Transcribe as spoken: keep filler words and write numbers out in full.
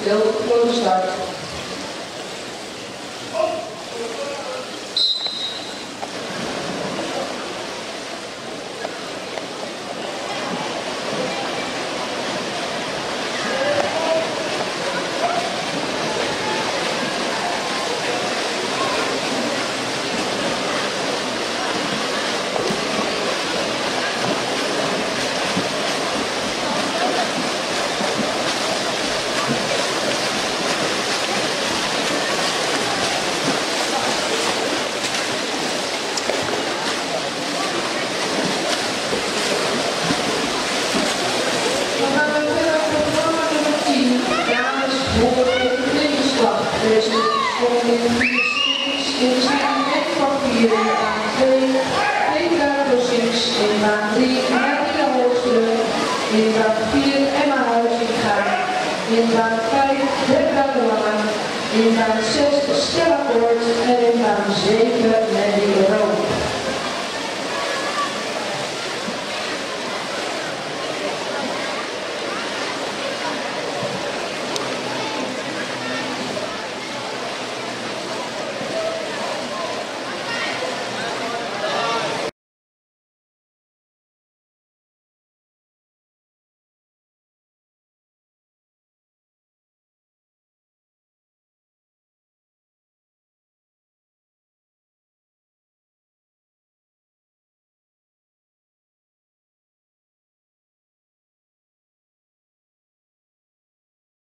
Stil voor de start. In baan vier Emma Huizinga, in baan vijf Debra de Lange, in baan zes Stella Poort,